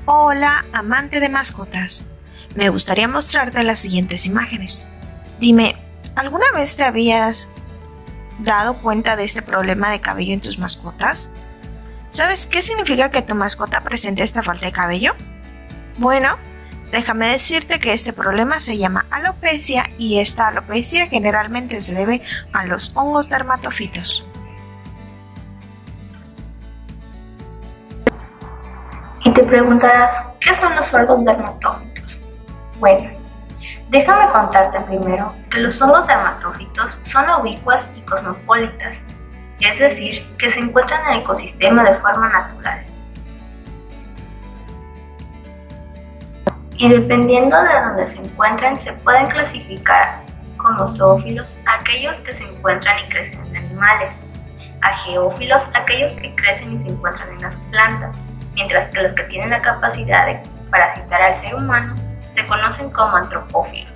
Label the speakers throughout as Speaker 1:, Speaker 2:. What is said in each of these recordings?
Speaker 1: Hola, amante de mascotas. Me gustaría mostrarte las siguientes imágenes. Dime, ¿alguna vez te habías dado cuenta de este problema de cabello en tus mascotas? ¿Sabes qué significa que tu mascota presente esta falta de cabello? Bueno, déjame decirte que este problema se llama alopecia y esta alopecia generalmente se debe a los hongos dermatófitos.
Speaker 2: Y te preguntarás, ¿qué son los hongos dermatófitos? Bueno, déjame contarte primero que los hongos dermatófitos son ubicuas y cosmopolitas, es decir, que se encuentran en el ecosistema de forma natural. Y dependiendo de donde se encuentren, se pueden clasificar como zoófilos aquellos que se encuentran y crecen en animales, a geófilos aquellos que crecen y se encuentran en las plantas, mientras que los que tienen la capacidad de parasitar al ser humano se conocen como antropófilos.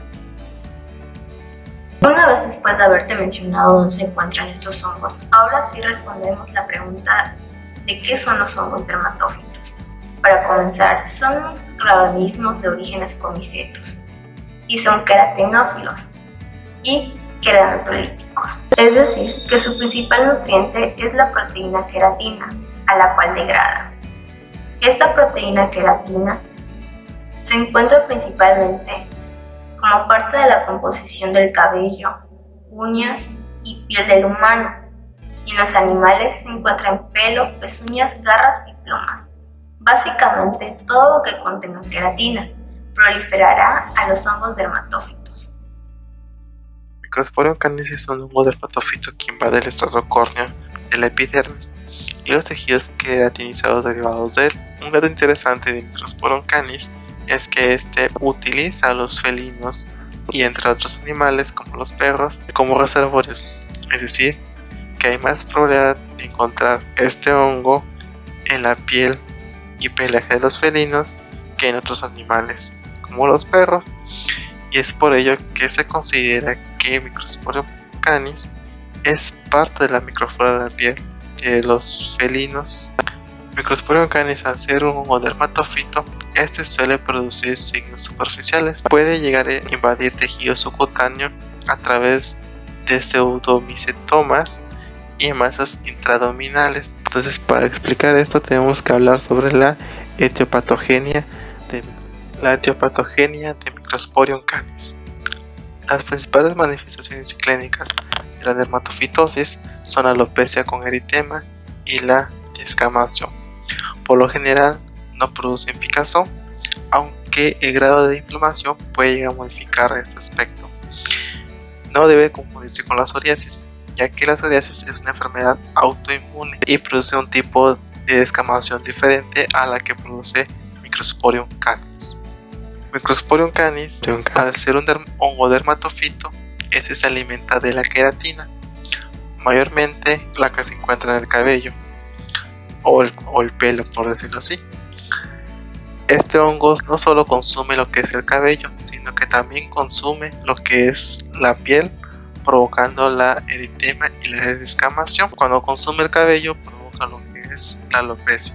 Speaker 2: Una vez después de haberte mencionado dónde se encuentran estos hongos, ahora sí respondemos la pregunta de qué son los hongos dermatófitos. Para comenzar, son microorganismos de orígenes comicetos y son queratinófilos y queratolíticos, es decir, que su principal nutriente es la proteína queratina, a la cual degrada. Esta proteína queratina se encuentra principalmente como parte de la composición del cabello, uñas y piel del humano, y en los animales se encuentra en pelo, pezuñas, garras y plumas. Básicamente, todo lo que contenga queratina proliferará a los hongos dermatófitos.
Speaker 3: Microsporium canis es un hongo dermatófito que invade el estrato córneo de la epidermis y los tejidos queratinizados derivados de él. Un dato interesante de Microsporium canis es que este utiliza a los felinos y entre otros animales como los perros como reservorios, es decir, que hay más probabilidad de encontrar este hongo en la piel y pelaje de los felinos que en otros animales como los perros, y es por ello que se considera que Microsporium canis es parte de la microflora de la piel de los felinos. Microsporium canis, al ser un hongo dermatófito, este suele producir signos superficiales. Puede llegar a invadir tejido subcutáneo a través de pseudomicetomas y masas intraabdominales. Entonces, para explicar esto tenemos que hablar sobre la etiopatogenia de Microsporium canis. Las principales manifestaciones clínicas de la dermatofitosis son la alopecia con eritema y la descamación. Por lo general no producen picazón, aunque el grado de inflamación puede llegar a modificar este aspecto. No debe confundirse con la psoriasis, ya que la psoriasis es una enfermedad autoinmune y produce un tipo de descamación diferente a la que produce Microsporium canis. Microsporium canis, al ser un hongo dermatófito, este se alimenta de la queratina, mayormente la que se encuentra en el cabello o el pelo, por decirlo así. Este hongo no solo consume lo que es el cabello, sino que también consume lo que es la piel, provocando la eritema y la descamación. Cuando consume el cabello, provoca lo que es la alopecia.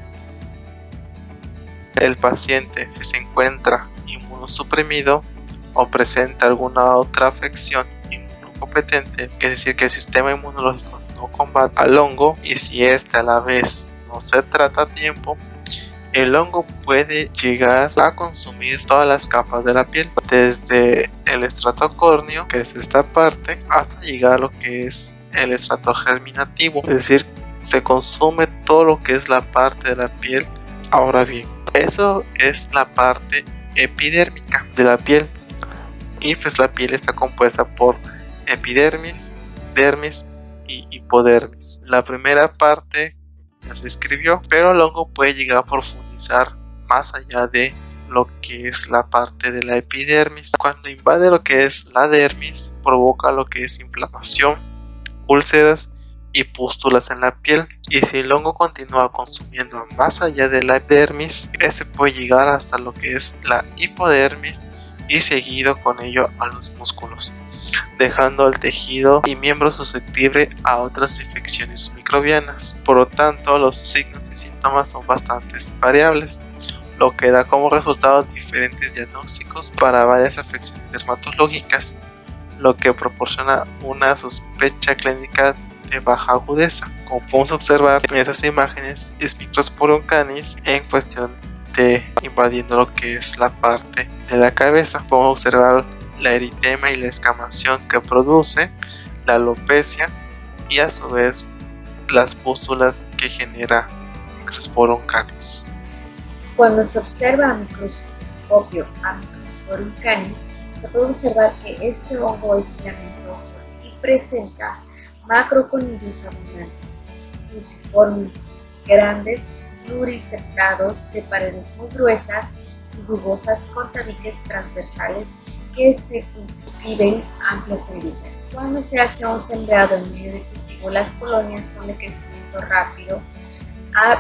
Speaker 3: El paciente, si se encuentra inmunosuprimido o presenta alguna otra afección inmunocompetente, que es decir, que el sistema inmunológico no combate al hongo, y si este a la vez no se trata a tiempo, el hongo puede llegar a consumir todas las capas de la piel, desde el estrato córneo, que es esta parte, hasta llegar a lo que es el estrato germinativo, es decir, se consume todo lo que es la parte de la piel. Ahora bien, eso es la parte epidérmica de la piel, y pues la piel está compuesta por epidermis, dermis y hipodermis. La primera parte ya se escribió, pero el hongo puede llegar a profundizar más allá de lo que es la parte de la epidermis. Cuando invade lo que es la dermis, provoca lo que es inflamación, úlceras y pústulas en la piel, y si el hongo continúa consumiendo más allá de la epidermis, este puede llegar hasta lo que es la hipodermis y seguido con ello a los músculos, dejando el tejido y miembro susceptible a otras infecciones microbianas. Por lo tanto, los signos y síntomas son bastante variables. lo que da como resultado diferentes diagnósticos para varias afecciones dermatológicas, lo que proporciona una sospecha clínica de baja agudeza. Como podemos observar en esas imágenes, es Microsporium canis en cuestión de invadiendo lo que es la parte de la cabeza. Podemos observar la eritema y la escamación que produce, la alopecia y a su vez las pústulas que genera Microsporium canis.
Speaker 4: Cuando se observa a microscopio a Microsporium canis, se puede observar que este hongo es filamentoso y presenta macroconidus abundantes, fusiformes, grandes, pluriceptados de paredes muy gruesas y rugosas con tabiques transversales que se circunscriben amplias heridas. Cuando se hace un sembrado en medio de cultivo, las colonias son de crecimiento rápido a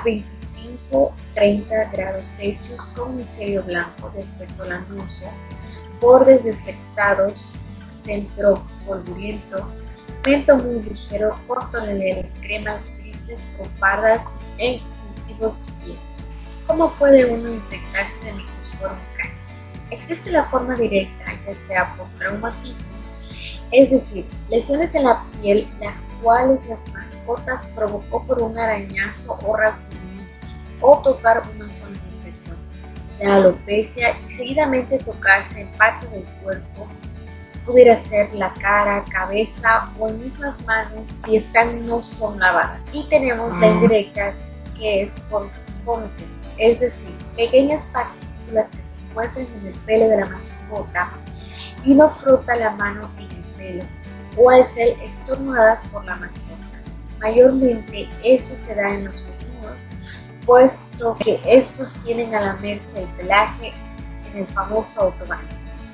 Speaker 4: 25-30 grados Celsius con micelio blanco de aspecto lanoso, bordes desflectados, centro polvoriento, mento muy ligero con tonalidades cremas, grises o pardas en cultivos bien. ¿Cómo puede uno infectarse de Microsporium canis? Existe la forma directa, ya sea por traumatismos, es decir, lesiones en la piel las cuales las mascotas provocó por un arañazo o rasguño o tocar una zona de infección, la alopecia y seguidamente tocarse en parte del cuerpo, pudiera ser la cara, cabeza o en mismas manos si estas no son lavadas. Y tenemos la indirecta, que es por fontes, es decir, pequeñas partículas que se encuentran en el pelo de la mascota y uno frota la mano en el pelo o al ser estornudadas por la mascota. Mayormente esto se da en los felinos, puesto que estos tienen a lamerse el pelaje en el famoso autobaño.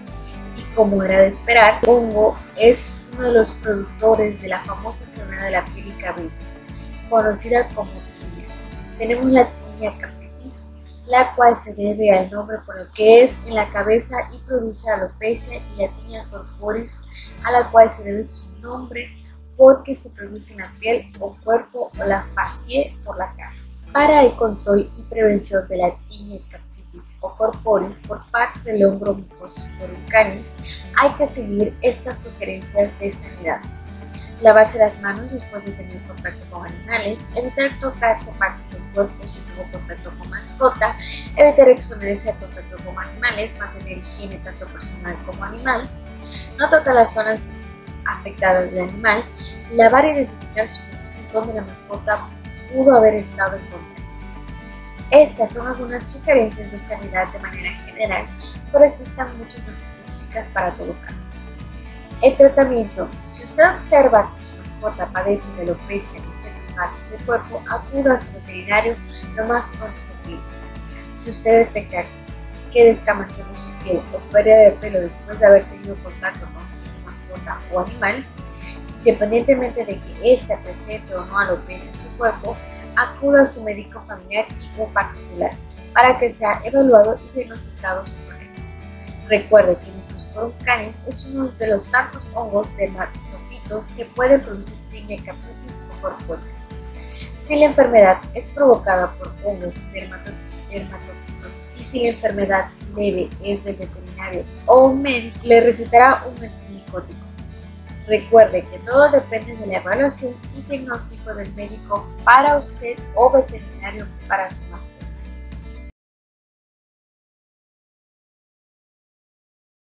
Speaker 4: Y como era de esperar, el hongo es uno de los productores de la famosa enfermedad de la piel y cabello, conocida como tiña. Tenemos la tiña capitis, la cual se debe al nombre por el que es en la cabeza y produce alopecia, y la tiña corporis, a la cual se debe su nombre porque se produce en la piel o cuerpo, o la facie por la cara. Para el control y prevención de la tiña capitis o corporis por parte del hongo Microsporium canis, hay que seguir estas sugerencias de sanidad: lavarse las manos después de tener contacto con animales, evitar tocarse partes del cuerpo si tuvo contacto con mascota, evitar exponerse a contacto con animales, mantener higiene tanto personal como animal, no tocar las zonas afectadas del animal, lavar y desinfectar superficies donde la mascota pudo haber estado en contacto. Estas son algunas sugerencias de sanidad de manera general, pero existen muchas más específicas para todo caso. El tratamiento: si usted observa que su mascota padece de alopecia en ciertas partes del cuerpo, acuda a su veterinario lo más pronto posible. Si usted detecta que descamación de su piel o pérdida de pelo después de haber tenido contacto con su mascota o animal, independientemente de que éste presente o no alopecia en su cuerpo, acuda a su médico familiar y o particular para que sea evaluado y diagnosticado su problema. Recuerde que Microsporium canis es uno de los tantos hongos dermatofitos que pueden producir tiña capitis o corporis. Si la enfermedad es provocada por hongos dermatofitos y si la enfermedad leve es del veterinario o un médico, le recetará un antimicótico. Recuerde que todo depende de la evaluación y diagnóstico del médico para usted o veterinario para su mascota.